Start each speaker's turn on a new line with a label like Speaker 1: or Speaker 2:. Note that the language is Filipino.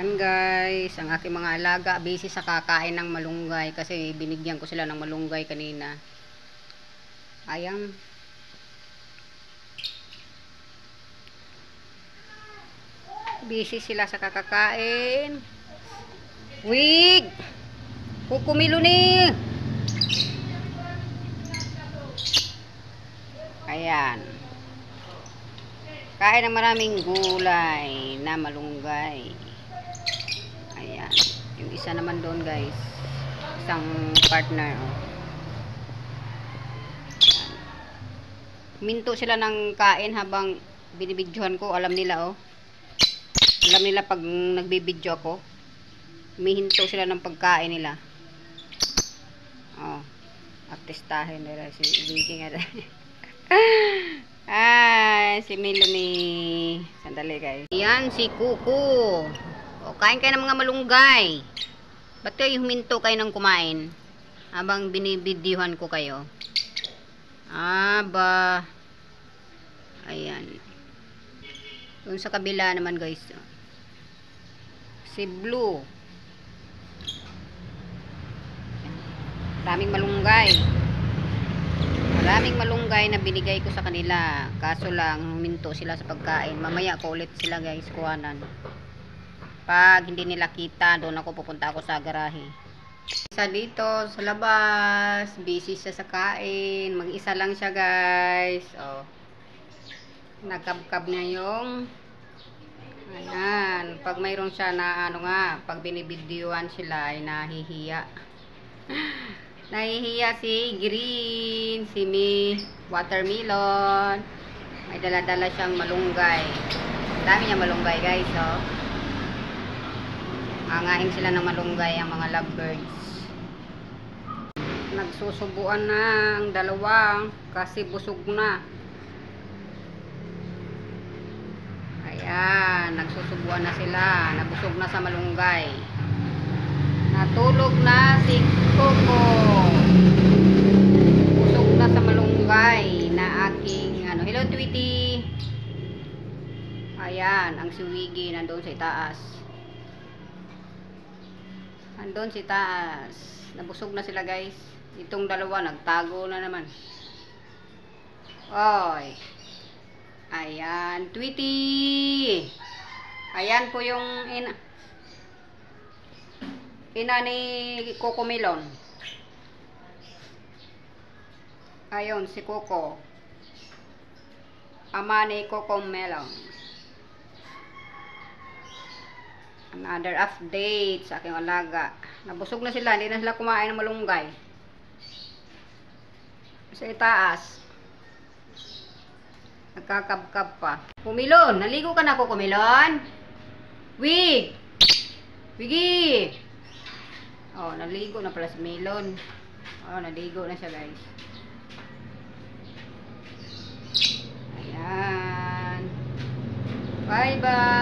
Speaker 1: Ayan guys, ang aking mga alaga busy sa kakain ng malunggay kasi binigyan ko sila ng malunggay kanina. Ayan. Busy sila sa kakakain. Wig! Kukumilo ni! Ayan. Kain ng maraming gulay na malunggay. Ayan. Yung isa naman doon guys. Isang partner. Oh. Ayan. Minto sila ng kain habang binibidyohan ko. Alam nila oh. Alam nila pag nagbibidyo ako. Humihinto sila ng pagkain nila. Oh. Artistahin nila si Viking. Si Melanie. Sandali guys. Yan si Kuko. O, kain kayo ng mga malunggay. Ba't kayo huminto kayo ng kumain? Habang binibidyuhan ko kayo. Aba. Ayan. Doon sa kabila naman guys. Si Blue. Maraming malunggay. Maraming malunggay na binigay ko sa kanila. Kaso lang, huminto sila sa pagkain. Mamaya ko ulit sila guys, kuhanan. Pag hindi nila kita, doon ako pupunta ako sa garahe. Isa dito sa labas. Busy siya sa kain. Mag-isa lang siya guys. Oh. Nagkabkab niya yung ayan. Pag mayroon siya na ano nga, pag binibidyoan sila ay nahihiya. Nahihiya si Green, si Mi, watermelon. May dala-dala siyang malunggay. Dami niya malunggay guys, oh. Angain sila ng malunggay ang mga lovebirds. Nagsusubuan na ang dalawa kasi busog na. Ayan, nagsusubuan na sila. Nabusog na sa malunggay. Natulog na si Coco. Busog na sa malunggay na aking ano. Hello Tweety. Ayan, ang siwigi nandoon sa itaas. Nandoon sa itaas. Nabusog na sila guys. Itong dalawa nagtago na naman. Oy. Ayan, Tweety. Ayan po yung ina ni Coco Melon. Ayun, si Coco. Ama ni Coco Melon. Another update sa aking alaga. Nabusog na sila, hindi na sila kumain ng malunggay. Sa itaas. Nagkakabkab pa. Kumilon, naligo ka na Coco Melon? Wig! Wigi! Oh, naligo na pala si Melon. Oh, naligo na siya guys. Ayan. Bye bye.